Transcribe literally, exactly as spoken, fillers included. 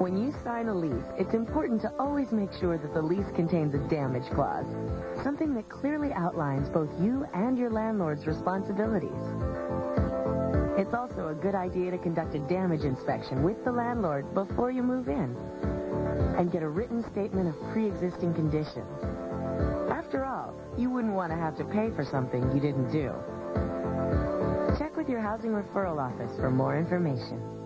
When you sign a lease, it's important to always make sure that the lease contains a damage clause, something that clearly outlines both you and your landlord's responsibilities. It's also a good idea to conduct a damage inspection with the landlord before you move in and get a written statement of pre-existing conditions. After all, you wouldn't want to have to pay for something you didn't do. Check with your housing referral office for more information.